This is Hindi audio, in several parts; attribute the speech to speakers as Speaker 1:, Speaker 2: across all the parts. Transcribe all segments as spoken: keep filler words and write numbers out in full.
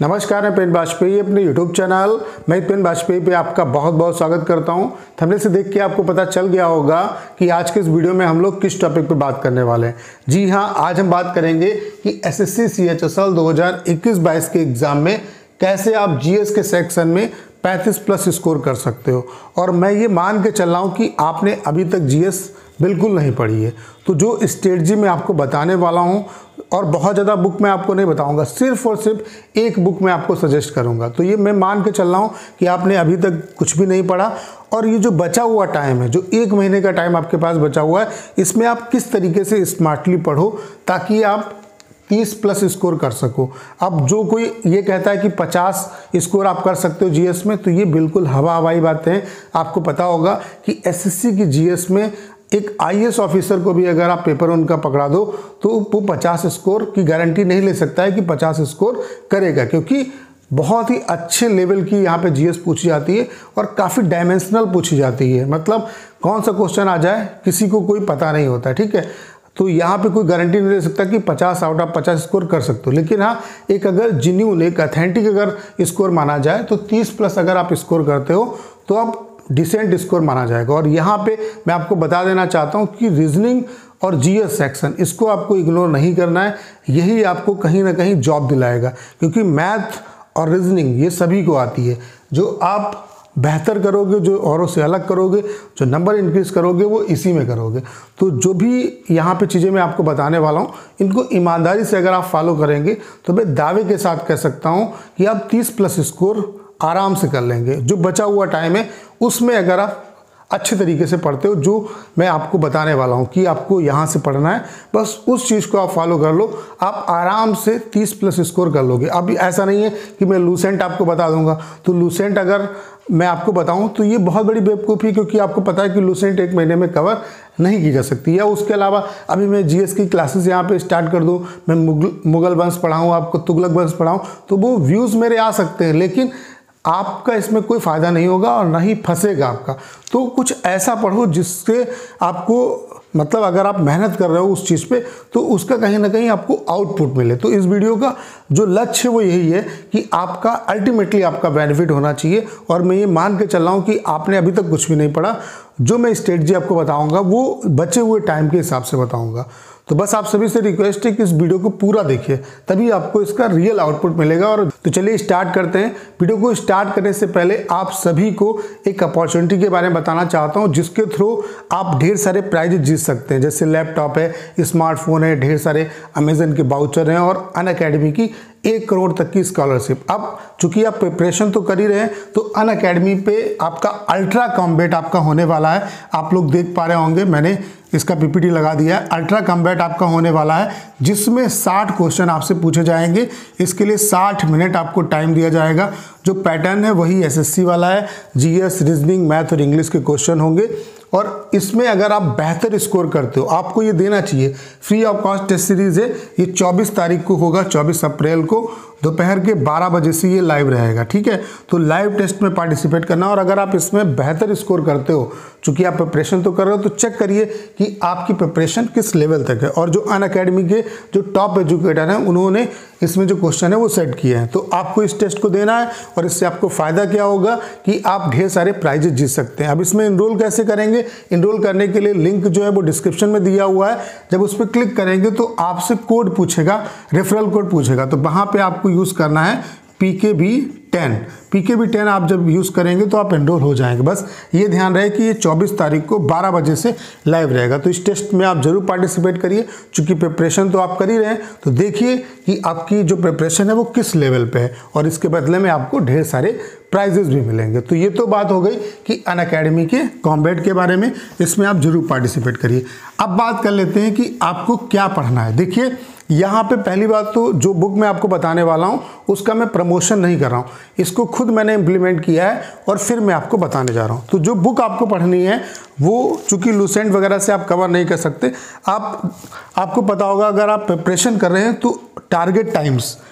Speaker 1: नमस्कार, मैं पेन बाजपेयी अपने यूट्यूब चैनल मैं पेन बाजपेयी पे आपका बहुत बहुत स्वागत करता हूं। थंबनेल से देख के आपको पता चल गया होगा कि आज के इस वीडियो में हम लोग किस टॉपिक पे बात करने वाले हैं। जी हां, आज हम बात करेंगे कि एसएससी सीएचएसएल दो हज़ार इक्कीस बाईस के एग्जाम में कैसे आप जीएस के सेक्शन में पैंतीस प्लस स्कोर कर सकते हो। और मैं ये मान के चल रहा हूँ कि आपने अभी तक जीएस बिल्कुल नहीं पढ़ी है, तो जो स्ट्रेटजी मैं आपको बताने वाला हूँ, और बहुत ज़्यादा बुक मैं आपको नहीं बताऊंगा, सिर्फ और सिर्फ एक बुक मैं आपको सजेस्ट करूंगा। तो ये मैं मान के चल रहा हूँ कि आपने अभी तक कुछ भी नहीं पढ़ा, और ये जो बचा हुआ टाइम है, जो एक महीने का टाइम आपके पास बचा हुआ है, इसमें आप किस तरीके से स्मार्टली पढ़ो ताकि आप तीस प्लस स्कोर कर सको। अब जो कोई ये कहता है कि पचास स्कोर आप कर सकते हो जीएस में, तो ये बिल्कुल हवा हवाई बातें हैं। आपको पता होगा कि एसएससी की जीएस में एक आईएएस ऑफिसर को भी अगर आप पेपर उनका पकड़ा दो तो वो पचास स्कोर की गारंटी नहीं ले सकता है कि पचास स्कोर करेगा, क्योंकि बहुत ही अच्छे लेवल की यहाँ पे जीएस पूछी जाती है और काफ़ी डायमेंशनल पूछी जाती है। मतलब कौन सा क्वेश्चन आ जाए किसी को कोई पता नहीं होता, ठीक है। तो यहाँ पे कोई गारंटी नहीं दे सकता कि पचास आउट ऑफ पचास स्कोर कर सकते हो, लेकिन हाँ, एक अगर जेन्युइन एक अथेंटिक अगर स्कोर माना जाए तो तीस प्लस अगर आप स्कोर करते हो तो आप डिसेंट स्कोर माना जाएगा। और यहाँ पे मैं आपको बता देना चाहता हूँ कि रीजनिंग और जीएस सेक्शन, इसको आपको इग्नोर नहीं करना है। यही आपको कहीं ना कहीं जॉब दिलाएगा, क्योंकि मैथ और रीजनिंग ये सभी को आती है। जो आप बेहतर करोगे, जो औरों से अलग करोगे, जो नंबर इंक्रीज करोगे, वो इसी में करोगे। तो जो भी यहाँ पे चीज़ें मैं आपको बताने वाला हूँ, इनको ईमानदारी से अगर आप फॉलो करेंगे तो मैं दावे के साथ कह सकता हूँ कि आप तीस प्लस स्कोर आराम से कर लेंगे। जो बचा हुआ टाइम है उसमें अगर आप अच्छे तरीके से पढ़ते हो, जो मैं आपको बताने वाला हूँ कि आपको यहाँ से पढ़ना है, बस उस चीज़ को आप फॉलो कर लो, आप आराम से तीस प्लस स्कोर कर लोगे। अब ऐसा नहीं है कि मैं लूसेंट आपको बता दूंगा, तो लूसेंट अगर मैं आपको बताऊं तो ये बहुत बड़ी बेवकूफ़ी है, क्योंकि आपको पता है कि लूसेंट एक महीने में कवर नहीं की जा सकती। या उसके अलावा अभी मैं जीएस की क्लासेस यहाँ पे स्टार्ट कर दूँ, मैं मुगल मुगल वंश पढ़ाऊँ, आपको तुगलक वंश पढ़ाऊँ, तो वो व्यूज़ मेरे आ सकते हैं, लेकिन आपका इसमें कोई फ़ायदा नहीं होगा और ना ही फंसेगा आपका। तो कुछ ऐसा पढ़ो जिससे आपको, मतलब अगर आप मेहनत कर रहे हो उस चीज़ पे, तो उसका कहीं ना कहीं आपको आउटपुट मिले। तो इस वीडियो का जो लक्ष्य है वो यही है कि आपका अल्टीमेटली आपका बेनिफिट होना चाहिए। और मैं ये मान के चल रहा हूँ कि आपने अभी तक कुछ भी नहीं पढ़ा। जो मैं स्ट्रेटजी आपको बताऊँगा वो बचे हुए टाइम के हिसाब से बताऊँगा। तो बस आप सभी से रिक्वेस्ट है कि इस वीडियो को पूरा देखिए, तभी आपको इसका रियल आउटपुट मिलेगा। और तो चलिए स्टार्ट करते हैं। वीडियो को स्टार्ट करने से पहले आप सभी को एक अपॉर्चुनिटी के बारे में बताना चाहता हूं, जिसके थ्रू आप ढेर सारे प्राइजेज जीत सकते हैं। जैसे लैपटॉप है, स्मार्टफोन है, ढेर सारे अमेजन के वाउचर हैं और अनअकैडमी की एक करोड़ तक की स्कॉलरशिप। अब चूंकि आप प्रिपरेशन तो कर ही रहे हैं, तो अनअकैडमी पे आपका अल्ट्रा कॉम्बैट आपका होने वाला है। आप लोग देख पा रहे होंगे, मैंने इसका पीपीटी लगा दिया है। अल्ट्रा कॉम्बैट आपका होने वाला है, जिसमें साठ क्वेश्चन आपसे पूछे जाएंगे। इसके लिए साठ मिनट आपको टाइम दिया जाएगा। जो पैटर्न है वही एसएससी वाला है, जीएस, रीजनिंग, मैथ और इंग्लिश के क्वेश्चन होंगे। और इसमें अगर आप बेहतर स्कोर करते हो, आपको ये देना चाहिए। Free of cost test series है, ये चौबीस तारीख को होगा, चौबीस अप्रैल को दोपहर के बारह बजे से ये लाइव रहेगा, ठीक है। तो लाइव टेस्ट में पार्टिसिपेट करना, और अगर आप इसमें बेहतर स्कोर करते हो, चूंकि आप प्रिपरेशन तो कर रहे हो, तो चेक करिए कि आपकी प्रिपरेशन किस लेवल तक है। और जो अनअकैडमी के जो टॉप एजुकेटर हैं, उन्होंने इसमें जो क्वेश्चन है वो सेट किए हैं। तो आपको इस टेस्ट को देना है, और इससे आपको फ़ायदा क्या होगा कि आप ढेर सारे प्राइजेज जीत सकते हैं। अब इसमें इनरोल कैसे करेंगे? इनरोल करने के लिए लिंक जो है वो डिस्क्रिप्शन में दिया हुआ है। जब उस पर क्लिक करेंगे तो आपसे कोड पूछेगा, रेफरल कोड पूछेगा, तो वहाँ पे आपको यूज़ करना है P K B ten. P K B ten आप जब यूज़ करेंगे तो आप एनरोल हो जाएंगे। बस ये ध्यान रहे कि ये चौबीस तारीख को बारह बजे से लाइव रहेगा। तो इस टेस्ट में आप जरूर पार्टिसिपेट करिए। चूंकि प्रिपरेशन तो आप कर ही रहे हैं, तो देखिए कि आपकी जो प्रिपरेशन है वो किस लेवल पे है, और इसके बदले में आपको ढेर सारे प्राइजेस भी मिलेंगे। तो ये तो बात हो गई कि अनअकैडमी के कॉम्बैट के बारे में, इसमें आप जरूर पार्टिसिपेट करिए। अब बात कर लेते हैं कि आपको क्या पढ़ना है। देखिए, यहाँ पे पहली बात तो जो बुक मैं आपको बताने वाला हूँ उसका मैं प्रमोशन नहीं कर रहा हूँ, इसको खुद मैंने इम्प्लीमेंट किया है और फिर मैं आपको बताने जा रहा हूँ। तो जो बुक आपको पढ़नी है वो चूंकि लूसेंट वगैरह से आप कवर नहीं कर सकते, आप आपको पता होगा अगर आप प्रिपरेशन कर रहे हैं तो टारगेट टाइम्स,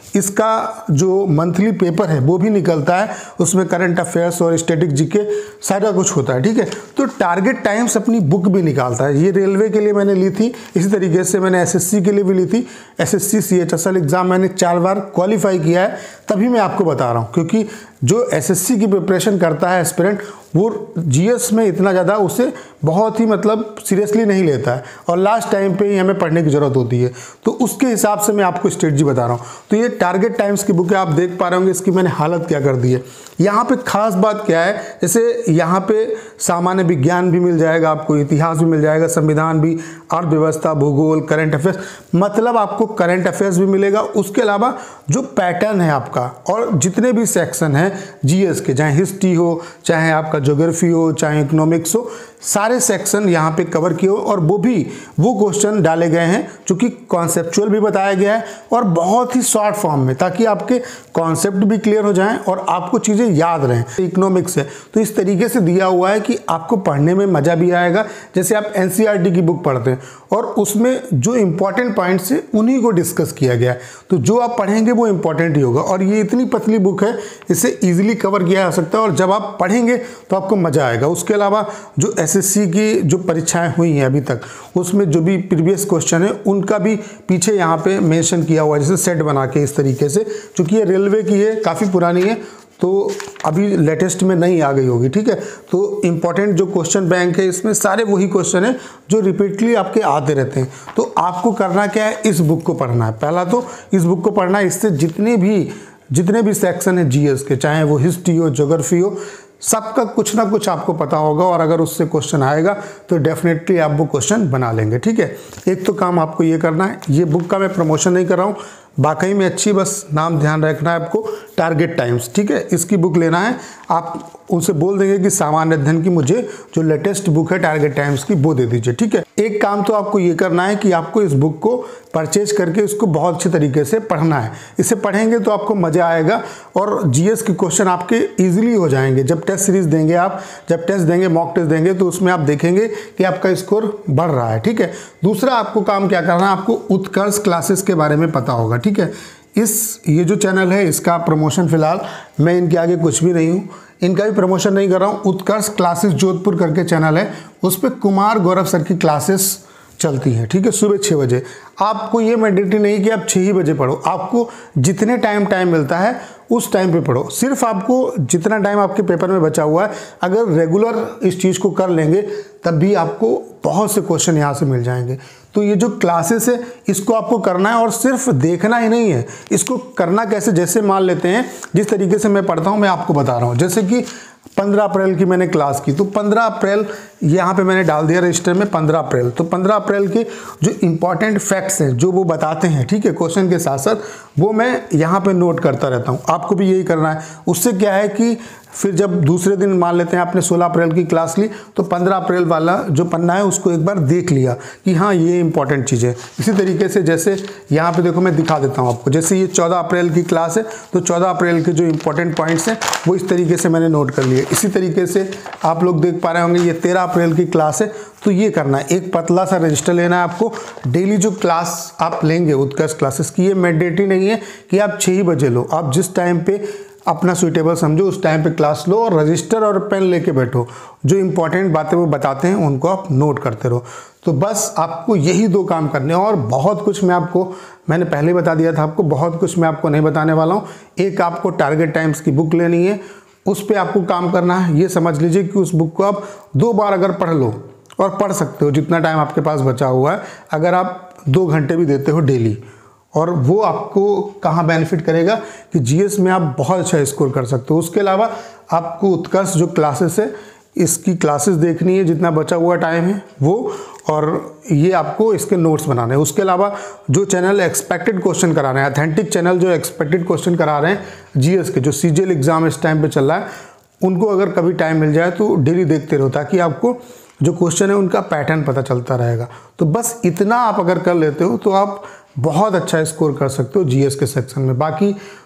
Speaker 1: इसका जो मंथली पेपर है वो भी निकलता है, उसमें करंट अफेयर्स और स्टैटिक जीके सारा कुछ होता है, ठीक है। तो टारगेट टाइम्स अपनी बुक भी निकालता है, ये रेलवे के लिए मैंने ली थी, इसी तरीके से मैंने एसएससी के लिए भी ली थी। एसएससी सीएचएसएल एग्जाम मैंने चार बार क्वालिफाई किया है, तभी मैं आपको बता रहा हूँ, क्योंकि जो एसएससी की प्रिपरेशन करता है एस्पिरेंट वो जीएस में इतना ज़्यादा उसे बहुत ही मतलब सीरियसली नहीं लेता है, और लास्ट टाइम पे ही हमें पढ़ने की ज़रूरत होती है, तो उसके हिसाब से मैं आपको स्ट्रेटजी बता रहा हूँ। तो ये टारगेट टाइम्स की बुक है, आप देख पा रहे होंगे इसकी मैंने हालत क्या कर दी है। यहाँ पे खास बात क्या है, जैसे यहाँ पे सामान्य विज्ञान भी मिल जाएगा आपको, इतिहास भी मिल जाएगा, संविधान भी, अर्थव्यवस्था, भूगोल, करंट अफेयर्स, मतलब आपको करंट अफेयर्स भी मिलेगा। उसके अलावा जो पैटर्न है आपका और जितने भी सेक्शन हैं जीएस के, चाहे हिस्ट्री हो, चाहे आपका ज्योग्राफी हो, चाहे इकोनॉमिक्स हो, सारे सेक्शन यहाँ पे कवर किए हो, और वो भी वो क्वेश्चन डाले गए हैं चूँकि कॉन्सेप्चुअल भी बताया गया है और बहुत ही शॉर्ट फॉर्म में, ताकि आपके कॉन्सेप्ट भी क्लियर हो जाएं और आपको चीज़ें याद रहें। इकोनॉमिक्स है तो इस तरीके से दिया हुआ है कि आपको पढ़ने में मज़ा भी आएगा। जैसे आप एनसीईआरटी की बुक पढ़ते हैं और उसमें जो इंपॉर्टेंट पॉइंट्स है उन्हीं को डिस्कस किया गया है, तो जो आप पढ़ेंगे वो इंपॉर्टेंट ही होगा। और ये इतनी पतली बुक है, इसे ईजिली कवर किया जा सकता है, और जब आप पढ़ेंगे तो आपको मज़ा आएगा। उसके अलावा जो एसएससी की जो परीक्षाएं हुई हैं अभी तक, उसमें जो भी प्रीवियस क्वेश्चन है उनका भी पीछे यहाँ पे मेंशन किया हुआ है, जैसे सेट बना के इस तरीके से। चूँकि ये रेलवे की है, काफ़ी पुरानी है, तो अभी लेटेस्ट में नहीं आ गई होगी, ठीक है। तो इम्पॉर्टेंट जो क्वेश्चन बैंक है इसमें सारे वही क्वेश्चन है जो रिपीटली आपके आते रहते हैं। तो आपको करना क्या है, इस बुक को पढ़ना है। पहला तो इस बुक को पढ़ना है, इससे जितने भी जितने भी सेक्शन है जीएस के, चाहे वो हिस्ट्री हो, ज्योग्राफी हो, सबका कुछ ना कुछ आपको पता होगा, और अगर उससे क्वेश्चन आएगा तो डेफिनेटली आप वो क्वेश्चन बना लेंगे, ठीक है। एक तो काम आपको ये करना है, ये बुक का मैं प्रमोशन नहीं कर रहा हूँ, वाकई में अच्छी, बस नाम ध्यान रखना है आपको, टारगेट टाइम्स, ठीक है। इसकी बुक लेना है, आप उनसे बोल देंगे कि सामान्य अध्ययन की मुझे जो लेटेस्ट बुक है टारगेट टाइम्स की वो दे दीजिए, ठीक है। एक काम तो आपको ये करना है कि आपको इस बुक को परचेज करके इसको बहुत अच्छे तरीके से पढ़ना है। इसे पढ़ेंगे तो आपको मज़ा आएगा और जीएस के क्वेश्चन आपके ईजिली हो जाएंगे। जब टेस्ट सीरीज देंगे आप, जब टेस्ट देंगे, मॉक टेस्ट देंगे, तो उसमें आप देखेंगे कि आपका स्कोर बढ़ रहा है, ठीक है। दूसरा आपको काम क्या करना है, आपको उत्कर्ष क्लासेस के बारे में पता होगा, ठीक है। इस ये जो चैनल है इसका प्रमोशन फिलहाल मैं इनके आगे कुछ भी नहीं हूँ, इनका भी प्रमोशन नहीं कर रहा हूँ। उत्कर्ष क्लासेस जोधपुर करके चैनल है, उस पर कुमार गौरव सर की क्लासेस चलती हैं, ठीक है, सुबह छः बजे। आपको ये मैंडेटरी नहीं कि आप छः ही बजे पढ़ो, आपको जितने टाइम टाइम मिलता है उस टाइम पे पढ़ो। सिर्फ आपको जितना टाइम आपके पेपर में बचा हुआ है, अगर रेगुलर इस चीज़ को कर लेंगे तब भी आपको बहुत से क्वेश्चन यहाँ से मिल जाएंगे। तो ये जो क्लासेस है इसको आपको करना है, और सिर्फ देखना ही नहीं है, इसको करना कैसे, जैसे मान लेते हैं जिस तरीके से मैं पढ़ता हूँ मैं आपको बता रहा हूँ। जैसे कि पंद्रह अप्रैल की मैंने क्लास की, तो पंद्रह अप्रैल यहाँ पे मैंने डाल दिया रजिस्टर में पंद्रह अप्रैल। तो पंद्रह अप्रैल के जो इंपॉर्टेंट फैक्ट्स हैं जो वो बताते हैं, ठीक है, क्वेश्चन के साथ साथ, वो मैं यहाँ पे नोट करता रहता हूँ। आपको भी यही करना है। उससे क्या है कि फिर जब दूसरे दिन मान लेते हैं आपने सोलह अप्रैल की क्लास ली, तो पंद्रह अप्रैल वाला जो पन्ना है उसको एक बार देख लिया कि हाँ ये इंपॉर्टेंट चीज़ है। इसी तरीके से जैसे यहाँ पे देखो मैं दिखा देता हूँ आपको, जैसे ये चौदह अप्रैल की क्लास है, तो चौदह अप्रैल के जो इंपॉर्टेंट पॉइंट्स हैं वो इस तरीके से मैंने नोट कर लिए। इसी तरीके से आप लोग देख पा रहे होंगे ये तेरह अप्रैल की क्लास है, तो ये करना है, एक पतला सा रजिस्टर लेना है आपको। डेली जो क्लास आप लेंगे उत्कर्ष क्लासेस की, ये मैंडेटरी नहीं है कि आप छः ही बजे लो, आप जिस टाइम पे अपना सुइटेबल समझो उस टाइम पे क्लास लो, और रजिस्टर और पेन लेके बैठो, जो इंपॉर्टेंट बातें वो बताते हैं उनको आप नोट करते रहो। तो बस आपको यही दो काम करने हैं, और बहुत कुछ मैं आपको मैंने पहले बता दिया था आपको, बहुत कुछ मैं आपको नहीं बताने वाला हूँ। एक आपको टारगेट टाइम्स की बुक लेनी है, उस पर आपको काम करना है। ये समझ लीजिए कि उस बुक को आप दो बार अगर पढ़ लो, और पढ़ सकते हो जितना टाइम आपके पास बचा हुआ है, अगर आप दो घंटे भी देते हो डेली, और वो आपको कहाँ बेनिफिट करेगा कि जीएस में आप बहुत अच्छा स्कोर कर सकते हो। उसके अलावा आपको उत्कर्ष जो क्लासेस है इसकी क्लासेस देखनी है, जितना बचा हुआ टाइम है वो, और ये आपको इसके नोट्स बनाने हैं। उसके अलावा जो चैनल एक्सपेक्टेड क्वेश्चन करा रहे हैं, अथेंटिक चैनल जो एक्सपेक्टेड क्वेश्चन करा रहे हैं जीएस के, जो सीजीएल एग्जाम इस टाइम पे चल रहा है, उनको अगर कभी टाइम मिल जाए तो डेली देखते रहो, ताकि आपको जो क्वेश्चन है उनका पैटर्न पता चलता रहेगा। तो बस इतना आप अगर कर लेते हो तो आप बहुत अच्छा स्कोर कर सकते हो जीएस के सेक्शन में। बाकी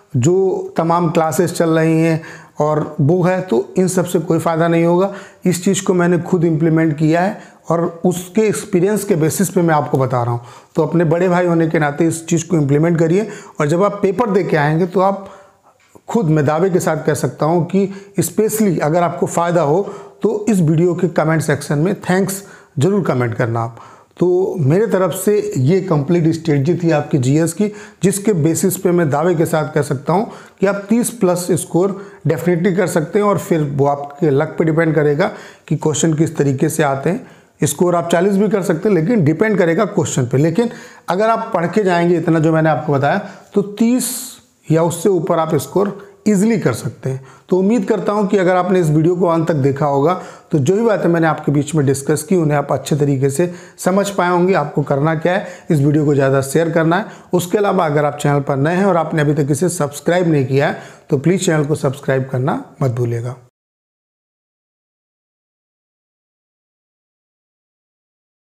Speaker 1: जो तमाम क्लासेस चल रही हैं और वो है, तो इन सब से कोई फ़ायदा नहीं होगा। इस चीज़ को मैंने खुद इम्प्लीमेंट किया है और उसके एक्सपीरियंस के बेसिस पे मैं आपको बता रहा हूँ। तो अपने बड़े भाई होने के नाते इस चीज़ को इम्प्लीमेंट करिए और जब आप पेपर दे के आएंगे तो आप खुद मैं दावे के साथ कह सकता हूँ कि स्पेशली अगर आपको फ़ायदा हो तो इस वीडियो के कमेंट सेक्शन में थैंक्स ज़रूर कमेंट करना आप। तो मेरे तरफ से ये कंप्लीट स्ट्रेटजी थी आपकी जीएस की, जिसके बेसिस पे मैं दावे के साथ कह सकता हूँ कि आप तीस प्लस स्कोर डेफिनेटली कर सकते हैं और फिर वो आपके लक पे डिपेंड करेगा कि क्वेश्चन किस तरीके से आते हैं। स्कोर आप चालीस भी कर सकते हैं, लेकिन डिपेंड करेगा क्वेश्चन पे। लेकिन अगर आप पढ़ के जाएंगे इतना जो मैंने आपको बताया तो तीस या उससे ऊपर आप स्कोर ईजिली कर सकते हैं। तो उम्मीद करता हूं कि अगर आपने इस वीडियो को अंत तक देखा होगा तो जो भी बातें मैंने आपके बीच में डिस्कस की उन्हें आप अच्छे तरीके से समझ पाए होंगे। आपको करना क्या है, इस वीडियो को ज़्यादा शेयर करना है। उसके अलावा अगर आप चैनल पर नए हैं और आपने अभी तक इसे सब्सक्राइब नहीं किया है तो प्लीज़ चैनल को सब्सक्राइब करना मत भूलिएगा।